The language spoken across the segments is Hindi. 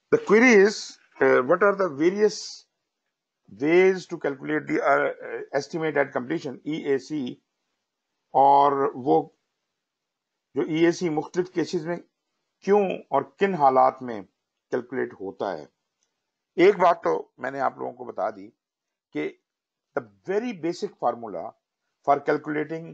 The query is, what are the various ways to calculate the estimate at completion EAC, और वो जो EAC मुख्तलिफ केसेस में क्यों और किन हालात में कैलकुलेट होता है। एक बात तो मैंने आप लोगों को बता दी कि the very basic formula for calculating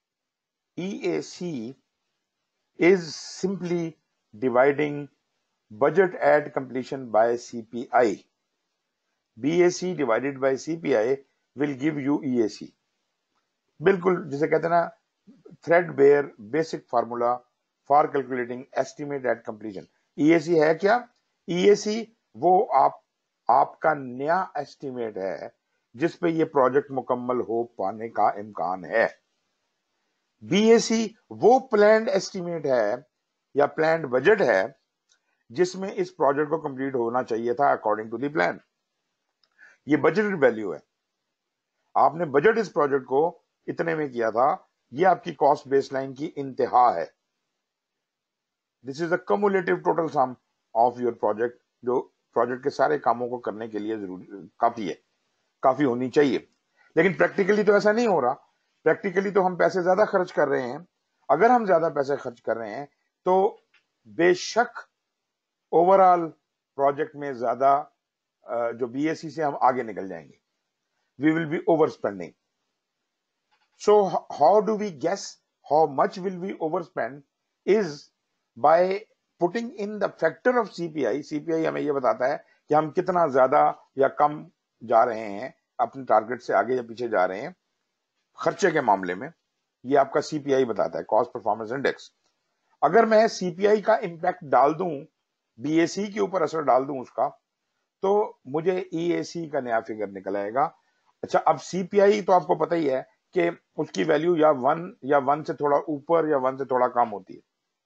EAC is simply dividing budget at completion by CPI. BAC divided by CPI will give you EAC. बिल्कुल जिसे कहते हैं ना threadbare basic formula for calculating estimate at completion. EAC है क्या? EAC वो आपका नया एस्टिमेट है जिस पे ये प्रोजेक्ट मुकम्मल हो पाने का इम्कान है। BAC वो प्लान्ड एस्टिमेट है या प्लान्ड बजट है जिसमें इस प्रोजेक्ट को कंप्लीट होना चाहिए था अकॉर्डिंग टू द प्लान। ये बजटेड वैल्यू है। आपने बजट इस प्रोजेक्ट को इतने में किया था, ये आपकी कॉस्ट बेसलाइन की इंतहा है। This is a cumulative total sum of your project, जो प्रोजेक्ट के सारे कामों को करने के लिए जरूरी काफी है, काफी होनी चाहिए। लेकिन प्रैक्टिकली तो ऐसा नहीं हो रहा। प्रैक्टिकली तो हम पैसे ज्यादा खर्च कर रहे हैं। अगर हम ज्यादा पैसे खर्च कर रहे हैं तो बेशक ओवरऑल प्रोजेक्ट में ज्यादा जो BAC से हम आगे निकल जाएंगे, we will be over spending. So how do we guess how much will we over spend is by putting in the factor of CPI। CPI हमें यह बताता है कि हम कितना ज्यादा या कम जा रहे हैं, अपने टारगेट से आगे या पीछे जा रहे हैं खर्चे के मामले में। ये आपका CPI बताता है, कॉस्ट परफॉर्मेंस इंडेक्स। अगर मैं CPI का इंपैक्ट डाल दूं, BAC के ऊपर असर डाल दूं उसका, तो मुझे EAC का नया फिगर निकल आएगा। अच्छा, अब CPI तो आपको पता ही है कि उसकी वैल्यू या 1 से थोड़ा ऊपर या 1 से थोड़ा कम होती है।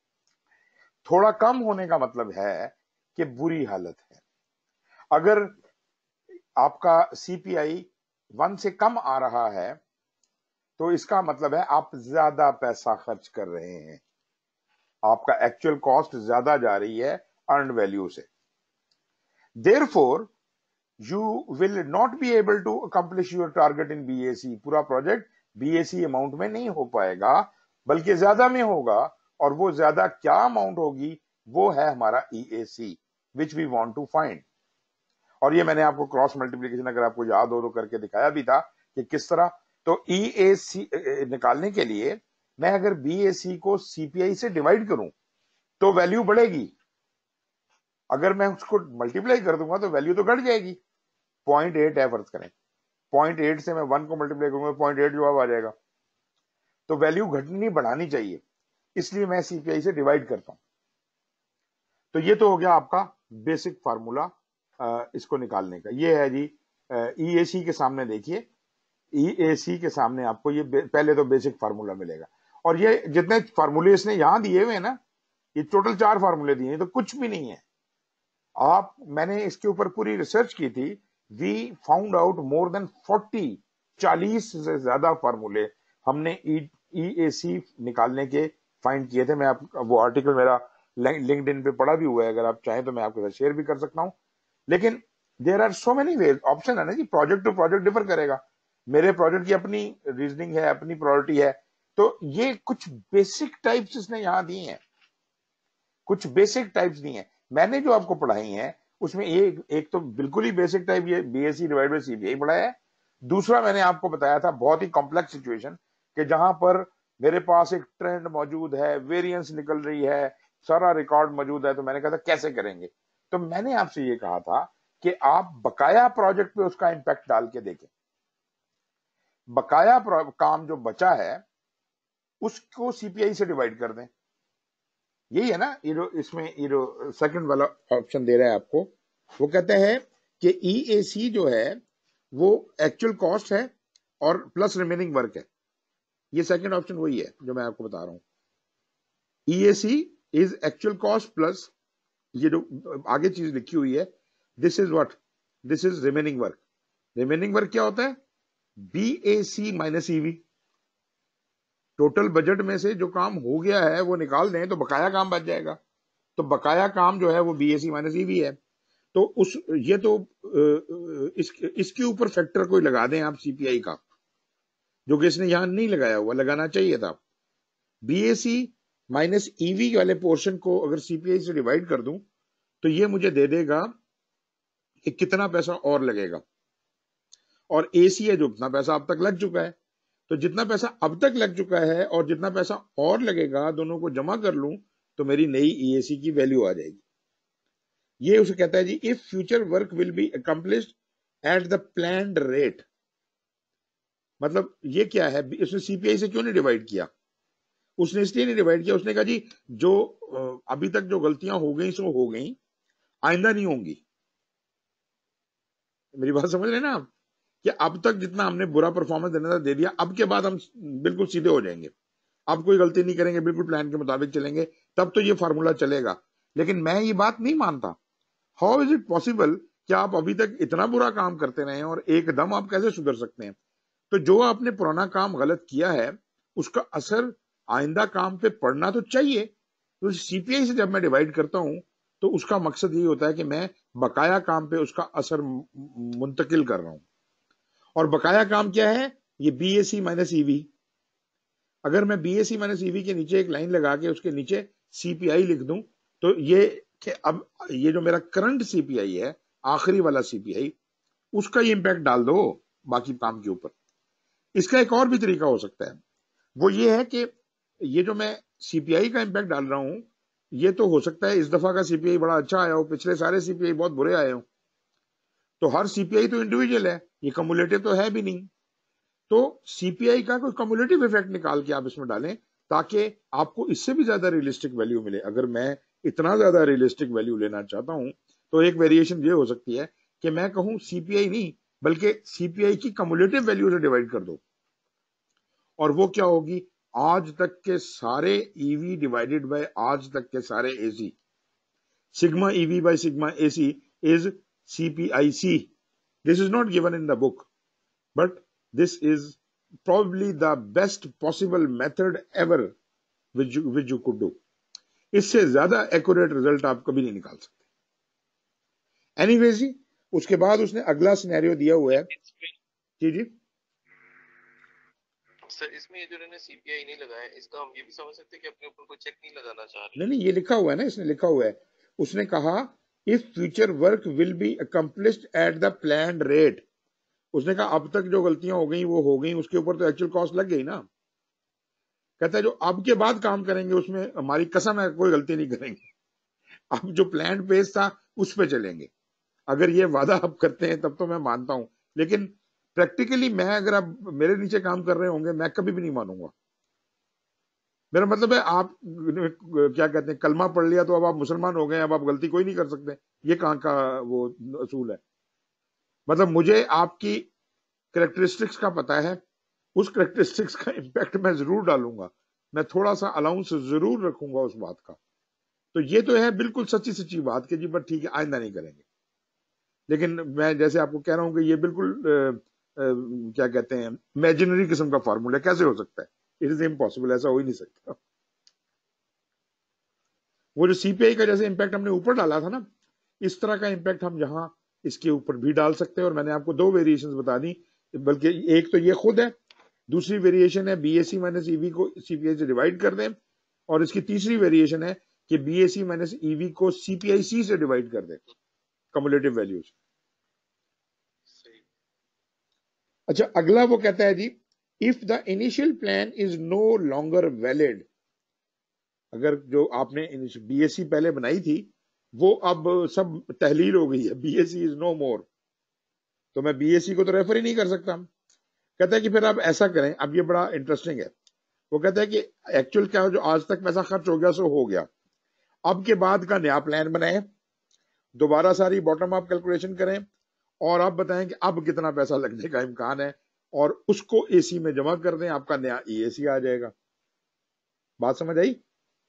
थोड़ा कम होने का मतलब है कि बुरी हालत है। अगर आपका CPI 1 से कम आ रहा है तो इसका मतलब है आप ज्यादा पैसा खर्च कर रहे हैं, आपका एक्चुअल कॉस्ट ज्यादा जा रही है अर्न्ड वैल्यू से। Therefore, you will not be able to accomplish your target in BAC। पूरा प्रोजेक्ट BAC अमाउंट में नहीं हो पाएगा, बल्कि ज्यादा में होगा। और वो ज्यादा क्या अमाउंट होगी, वो है हमारा EAC which we want to find. और ये मैंने आपको क्रॉस मल्टीप्लिकेशन, अगर आपको याद हो तो, करके दिखाया भी था कि किस तरह। तो EAC निकालने के लिए मैं अगर BAC को CPI से डिवाइड करूं तो वैल्यू बढ़ेगी। अगर मैं उसको मल्टीप्लाई कर दूंगा तो वैल्यू तो घट जाएगी। 0.8 है फर्ज करें, 0.8 से मैं 1 को मल्टीप्लाई करूंगा, 0.8 जवाब आ जाएगा। तो वैल्यू घटनी बढ़ानी चाहिए, इसलिए मैं CPI से डिवाइड करता हूं। तो ये तो हो गया आपका बेसिक फार्मूला इसको निकालने का। ये है जी EAC के सामने देखिए, EAC के सामने आपको ये पहले तो बेसिक फार्मूला मिलेगा। और ये जितने फार्मूले इसने यहां दिए हुए हैं ना, ये टोटल 4 फार्मूले दिए हैं, तो कुछ भी नहीं है। मैंने इसके ऊपर पूरी रिसर्च की थी। We found out more than 40 से ज्यादा फार्मूले हमने EAC निकालने के फाइंड किए थे। मैं वो आर्टिकल मेरा लिंक्डइन पे पड़ा भी हुआ है, अगर आप चाहें तो मैं आपके साथ शेयर भी कर सकता हूं। लेकिन there are so many ways, option है ना जी, प्रोजेक्ट टू प्रोजेक्ट डिफर करेगा। मेरे प्रोजेक्ट की अपनी रीजनिंग है, अपनी प्रायोरिटी है। तो ये कुछ बेसिक टाइप्स इसने यहां दी हैं, कुछ बेसिक टाइप्स दी हैं। मैंने जो आपको पढ़ाई हैं उसमें एक तो बिल्कुल ही बेसिक टाइप ये BAC डिवाइड बाय CPI पढ़ाया है। दूसरा मैंने आपको बताया था बहुत ही कॉम्प्लेक्स सिचुएशन कि जहां पर मेरे पास एक ट्रेंड मौजूद है, वेरिएंस निकल रही है, सारा रिकॉर्ड मौजूद है, तो मैंने कहा था कैसे करेंगे। तो मैंने आपसे ये कहा था कि आप बकाया प्रोजेक्ट पे उसका इंपैक्ट डाल के देखें। बकाया काम जो बचा है उसको CPI से डिवाइड कर दें। यही है ना, इसमें सेकंड वाला ऑप्शन दे रहा है आपको। वो कहते हैं कि EAC जो है वो एक्चुअल कॉस्ट है और प्लस रिमेनिंग वर्क है। ये सेकंड ऑप्शन वही है जो मैं आपको बता रहा हूं। EAC इज एक्चुअल कॉस्ट प्लस ये जो आगे चीज लिखी हुई है, this is what, this is remaining work. Remaining work क्या होता है? BAC minus EV। Total budget में से जो काम हो गया है वो निकाल दें तो बकाया काम बच जाएगा। तो बकाया काम जो है वो BAC माइनस EV है। तो उस ये तो इसके ऊपर फैक्टर कोई लगा दें आप सीपीआई का, जो कि इसने यहां नहीं लगाया हुआ, लगाना चाहिए था। बीएसी माइनस ईवी वाले पोर्शन को अगर सीपीआई से डिवाइड कर दूं तो ये मुझे दे देगा कि कितना पैसा और लगेगा, और एसी है जो उतना पैसा अब तक लग चुका है। तो जितना पैसा अब तक लग चुका है और जितना पैसा और लगेगा, दोनों को जमा कर लूं तो मेरी नई ईएसी की वैल्यू आ जाएगी। ये उसे कहता है जी, if future work will be accomplished at the planned rate. मतलब ये क्या है, इसने सीपीआई से क्यों नहीं डिवाइड किया? उसने इसलिए नहीं डिवाइड किया, उसने कहा जी जो अभी तक जो गलतियां हो गई सो हो गई, आइंदा नहीं होंगी। मेरी बात समझ रहे हैं ना आप, कि अब तक जितना हमने बुरा परफॉर्मेंस देना था दे दिया, अब के बाद हम बिल्कुल सीधे हो जाएंगे, अब कोई गलती नहीं करेंगे, बिल्कुल प्लान के मुताबिक चलेंगे, तब तो ये फार्मूला चलेगा। लेकिन मैं ये बात नहीं मानता। हाउ इज इट पॉसिबल कि आप अभी तक इतना बुरा काम करते रहे और एकदम आप कैसे सुधर सकते हैं? तो जो आपने पुराना काम गलत किया है उसका असर आइंदा काम पे पड़ना तो चाहिए। तो सीपीआई से जब मैं डिवाइड करता हूं तो उसका मकसद ये होता है कि मैं बकाया काम पे उसका असर मुंतकिल कर रहा हूं। और बकाया काम क्या है? ये बीएसी माइनस ईवी। अगर मैं बीएसी माइनस ईवी के नीचे एक लाइन लगा के उसके नीचे सीपीआई लिख दूं तो ये कि अब ये जो मेरा करंट सीपीआई है, आखिरी वाला सीपीआई, उसका ये इंपैक्ट डाल दो बाकी काम के ऊपर। इसका एक और भी तरीका हो सकता है, वो ये है कि ये जो मैं सीपीआई का इंपैक्ट डाल रहा हूं, ये तो हो सकता है इस दफा का सीपीआई बड़ा अच्छा आया हो, पिछले सारे सीपीआई बहुत बुरे आए हो। तो हर सीपीआई तो इंडिविजुअल है, ये कम्युलेटिव तो है भी नहीं। तो सीपीआई का कोई कम्युलेटिव इफेक्ट निकाल के आप इसमें डालें ताकि आपको इससे भी ज्यादा रियलिस्टिक वैल्यू मिले। अगर मैं इतना ज्यादा रियलिस्टिक वैल्यू लेना चाहता हूं तो एक वेरिएशन ये हो सकती है कि मैं कहूं सीपीआई नहीं बल्कि सीपीआई की कम्युलेटिव वैल्यू से डिवाइड कर दो। और वो क्या होगी? आज तक के सारे ईवी डिवाइडेड बाय आज तक के सारे AC. Sigma EV by sigma AC is CPIC. This is not given in the book, but this is probably the best possible method ever which you could do. इससे ज्यादा एक्यूरेट रिजल्ट आप कभी नहीं निकाल सकते। एनीवेज जी, उसके बाद उसने अगला सिनेरियो दिया हुआ है। जी जी सर, इसमें ये जो इन्होंने सीपीआई नहीं लगाया, इसका हम ये भी समझ सकते हैं कि अपने ऊपर कोई चेक नहीं लगाना चाह रहे। नहीं, ये लिखा हुआ है ना, इसने लिखा हुआ है। उसने कहा if future work will be accomplished at the planned rate. उसने कहा अब तक जो गलतियां हो गई वो हो गई, उसके ऊपर तो एक्चुअल कॉस्ट लग गई ना। कहता है जो अब के बाद काम करेंगे उसमें हमारी कसम है कोई गलती नहीं करेंगे, अब जो प्लान पेज था उस पे चलेंगे। अगर ये वादा आप करते हैं तब तो मैं मानता हूं, लेकिन प्रैक्टिकली मैं अगर आप मेरे नीचे काम कर रहे होंगे मैं कभी भी नहीं मानूंगा। मेरा मतलब है आप क्या कहते हैं, कलमा पढ़ लिया तो अब आप मुसलमान हो गए, अब आप गलती कोई नहीं कर सकते, ये कहाँ का वो असूल है? मतलब मुझे आपकी करेक्टरिस्टिक्स का पता है, उस करेक्टरिस्टिक्स का इम्पैक्ट मैं जरूर डालूंगा, मैं थोड़ा सा अलाउंस जरूर रखूंगा उस बात का। तो ये तो है बिल्कुल सच्ची सच्ची बात कि जी बट ठीक है आइंदा नहीं करेंगे। लेकिन मैं जैसे आपको कह रहा हूं कि ये बिल्कुल क्या कहते हैं इमेजिनरी किस्म का फार्मूला कैसे हो सकता है? इट इज इम्पॉसिबल, ऐसा हो ही नहीं सकता। वो जो सीपीआई का जैसे इंपैक्ट हमने ऊपर डाला था ना, इस तरह का इंपैक्ट हम यहाँ इसके ऊपर भी डाल सकते हैं। और मैंने आपको दो वेरिएशंस बता दी, बल्कि एक तो ये खुद है, दूसरी वेरिएशन है बीएसी माइनस ईवी को सीपीआई से डिवाइड कर दें, और इसकी तीसरी वेरिएशन है कि बीएसी माइनस ईवी को सीपीआईसी से डिवाइड कर दें, कम्युलेटिव वैल्यूज। अच्छा, अगला वो कहता है जी if the initial plan is no longer valid. अगर जो आपने बीएससी पहले बनाई थी वो अब सब तहलील हो गई है, बीएससी इज नो मोर, तो मैं बीएससी को तो रेफर ही नहीं कर सकता। कहता है कि फिर आप ऐसा करें, अब ये बड़ा इंटरेस्टिंग है। वो कहता है कि एक्चुअल क्या हो, जो आज तक पैसा खर्च हो गया सो हो गया, अब के बाद का नया प्लान बनाएं, दोबारा सारी बॉटम अप कैलकुलेशन करें और आप बताएं कि अब कितना पैसा लगने का इम्कान है, और उसको एसी में जमा कर दें, आपका नया ईएसी आ जाएगा। बात समझ आई?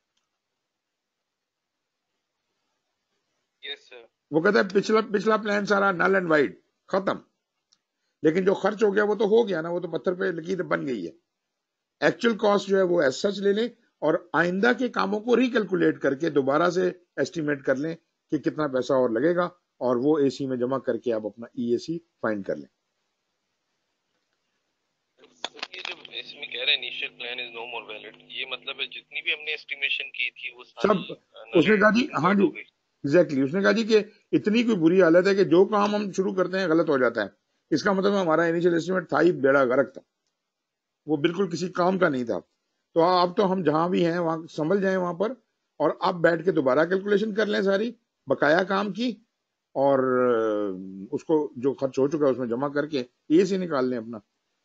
Yes sir. वो कहता है पिछला पिछला प्लान सारा नल एंड वाइड खत्म, लेकिन जो खर्च हो गया वो तो हो गया ना, वो तो पत्थर पे लकीर बन गई है। एक्चुअल कॉस्ट जो है वो एज सच ले लें और आइंदा के कामों को रिकैलकुलेट करके दोबारा से एस्टिमेट कर लें कि कितना पैसा और लगेगा, और वो एसी में जमा करके आप अपना ईएसी फाइंड कर लें। सर ये जो इसमें कह रहे हैं initial plan is no more valid, ये मतलब है जितनी भी हमने एस्टिमेशन की थी वो सारी सब उसने नल कहा जी, एंड हाँ वॉइड जी, हो गई। एग्जैक्टली उसने कहा जी कि इतनी कोई बुरी हालत है कि जो काम हम शुरू करते हैं गलत हो जाता है। इसका मतलब हमारा इनिशियल एस्टिमेट था ही बेड़ा गर्क था, वो बिल्कुल किसी काम का नहीं था। तो अब तो हम जहां भी हैं वहां संभल जाएं वहां पर, और अब बैठ के दोबारा कैलकुलेशन कर लें सारी बकाया काम की, और उसको जो खर्च हो चुका है उसमें जमा करके ये से निकाल लें अपना।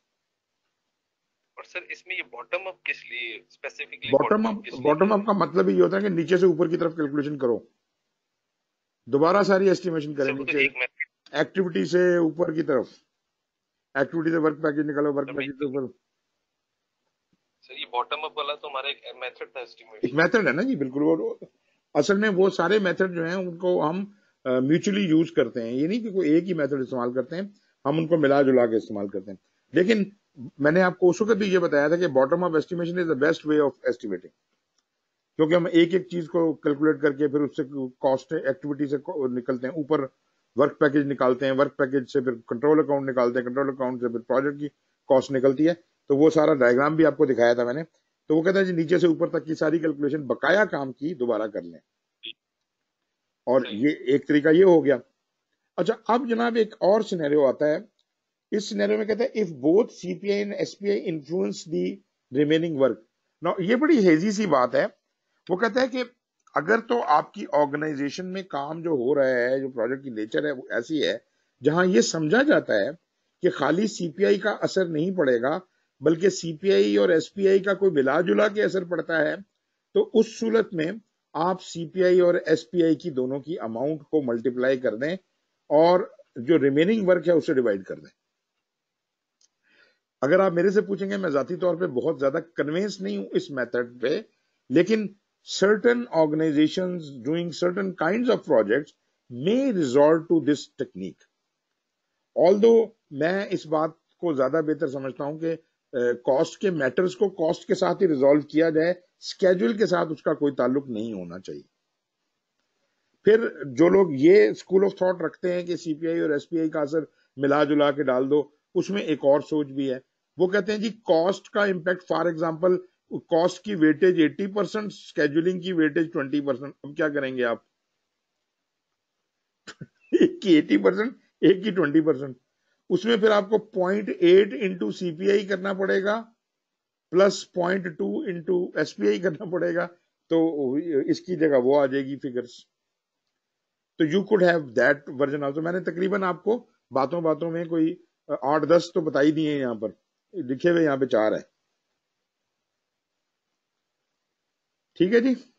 और सर इसमें ये बॉटम अप किस लिए, specifically bottom bottom up up, किस लिए बॉटम कह अप रहे का मतलब ही ये होता है कि नीचे से ऊपर की तरफ कैलकुलेशन करो, दोबारा सारी एस्टिमेशन हैं? करें सर वो तो नीचे, एक मेथड, एक्टिविटी से ऊपर की तरफ, एक्टिविटी से वर्क पैकेज निकालो, वर्क पैकेज से ऊपर। सर ये बॉटम अप वाला तो हमारा एक मेथड था एक एस्टिमेशन का। मेथड है ना जी, बिल्कुल। वो असल में वो सारे मेथड जो हैं उनको हम म्यूचुअली यूज करते हैं, ये नहीं कि कोई एक ही मेथड इस्तेमाल करते हैं, हम उनको मिला जुला के इस्तेमाल करते हैं। लेकिन मैंने आपको उस वक्त भी ये बताया था कि bottom up estimation is the best way of estimating, क्योंकि हम एक एक चीज को कैलकुलेट करके फिर उससे कॉस्ट एक्टिविटी से निकलते हैं, ऊपर वर्क पैकेज निकालते हैं, वर्क पैकेज से फिर कंट्रोल अकाउंट निकालते हैं, कंट्रोल अकाउंट से फिर प्रोजेक्ट की कॉस्ट निकलती है। तो वो सारा डायग्राम भी आपको दिखाया था मैंने। तो वो कहता है जी नीचे से ऊपर तक की सारी कैलकुलेशन बकाया काम की दोबारा कर लें, और सही। ये एक तरीका ये हो गया। अच्छा, अब जनाब एक और सिनेरियो आता है। इस सिनेरियो में कहता है if both CPI and SPI influence the remaining work. ना ये बड़ी हेजी सी बात है। वो कहता है कि अगर तो आपकी ऑर्गेनाइजेशन में काम जो हो रहा है, जो प्रोजेक्ट की नेचर है वो ऐसी है जहां ये समझा जाता है कि खाली सीपीआई का असर नहीं पड़ेगा, बल्कि सीपीआई और एसपीआई का कोई मिला जुला के असर पड़ता है, तो उस सूरत में आप सीपीआई और एसपीआई की दोनों की अमाउंट को मल्टीप्लाई कर दें और जो रिमेनिंग वर्क है उससे डिवाइड कर दें। अगर आप मेरे से पूछेंगे, मैं जाती तौर पे बहुत ज्यादा कन्विंस नहीं हूं इस मेथड पे, लेकिन certain organizations doing certain kinds of projects may resort to this technique. Although मैं इस बात को ज्यादा बेहतर समझता हूं कि कॉस्ट के मैटर्स को कॉस्ट के साथ ही रिजॉल्व किया जाए, स्केड्यूल के साथ उसका कोई ताल्लुक नहीं होना चाहिए। फिर जो लोग ये स्कूल ऑफ थॉट रखते हैं कि सीपीआई और एसपीआई का असर मिला जुला के डाल दो, उसमें एक और सोच भी है। वो कहते हैं जी कॉस्ट का इम्पैक्ट, फॉर एग्जांपल कॉस्ट की वेटेज 80%, स्केड्यूलिंग की वेटेज 20%। अब क्या करेंगे आप? एक की 80%, एक की 20%। उसमें फिर आपको 0.8 इंटू सीपीआई करना पड़ेगा, प्लस 0.2 इंटू एसपीआई करना पड़ेगा। तो इसकी जगह वो आ जाएगी फिगर्स। तो you could have that version also. मैंने तकरीबन आपको बातों बातों में कोई 8-10 तो बता ही दिए, यहाँ पर लिखे हुए यहाँ पे 4 है। ठीक है जी।